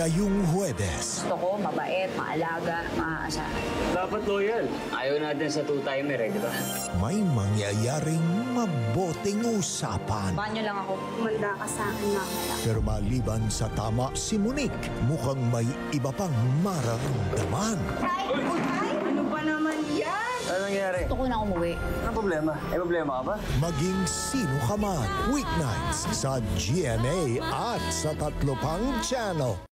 ngayong Huwebes. Gusto ko, mabait, maalaga, maasa. Dapat loyal. Ayaw natin sa two-timer di ba? May mangyayaring mabuting usapan. Banyo lang ako. Manda ka sa akin na. Pero maliban sa tama si Monique, mukhang may iba pang mararamdaman. Ay! Ano ba naman yan? Ano nangyari? Gusto ko na umuwi. Anong problema? May problema ka ba? Maging Sino Ka Man. Weeknights sa GMA at sa 3 pang channel.